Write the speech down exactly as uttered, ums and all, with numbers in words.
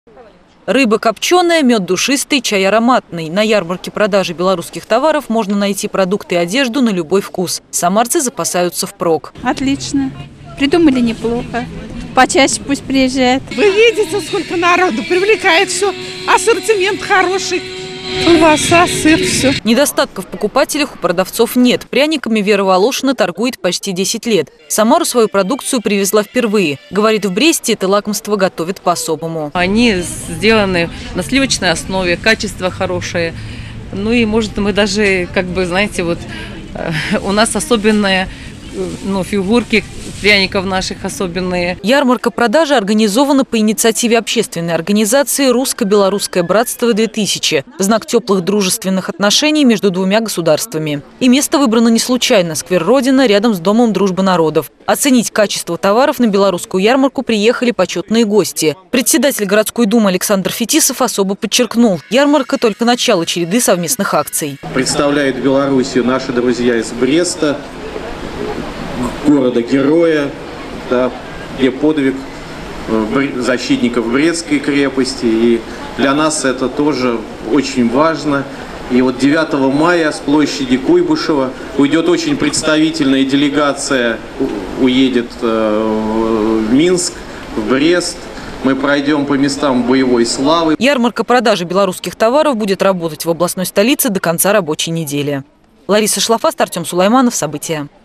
Рыба копченая, мед душистый, чай ароматный. На ярмарке продажи белорусских товаров можно найти продукты и одежду на любой вкус. Самарцы запасаются впрок. Отлично. Придумали неплохо. Почаще пусть приезжает. Вы видите, сколько народу привлекает все. Ассортимент хороший. Колбаса, сыр, все. Недостатков в покупателях у продавцов нет. Пряниками Вера Волошина торгует почти десять лет. Самару свою продукцию привезла впервые. Говорит, в Бресте это лакомство готовят по-особому. Они сделаны на сливочной основе, качество хорошее. Ну и, может, мы даже, как бы, знаете, вот у нас особенные, ну, фигурки пряников наших особенные. Ярмарка продажи организована по инициативе общественной организации «Русско-белорусское братство-две тысячи» в знак теплых дружественных отношений между двумя государствами. И место выбрано не случайно – сквер Родина рядом с Домом дружбы народов. Оценить качество товаров на белорусскую ярмарку приехали почетные гости. Председатель городской думы Александр Фетисов особо подчеркнул – ярмарка – только начало череды совместных акций. Представляют Белоруссию наши друзья из Бреста, города-героя, да, где подвиг защитников Брестской крепости. И для нас это тоже очень важно. И вот девятого мая с площади Куйбышева уйдет очень представительная делегация, уедет в Минск, в Брест. Мы пройдем по местам боевой славы. Ярмарка продажи белорусских товаров будет работать в областной столице до конца рабочей недели. Лариса Шлафаст, Артем Сулайманов. События.